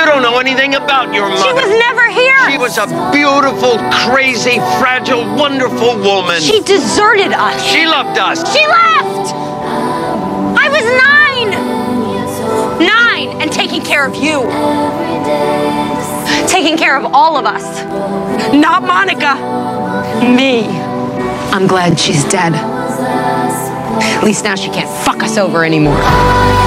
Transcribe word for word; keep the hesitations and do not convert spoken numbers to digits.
don't know anything about your mother. She was never here. She was a beautiful, crazy, fragile, wonderful woman. She deserted us. She loved us. She left. I was nine. Nine and taking care of you. Taking care of all of us. Not Monica. Me. I'm glad she's dead. At least now she can't fuck us over anymore.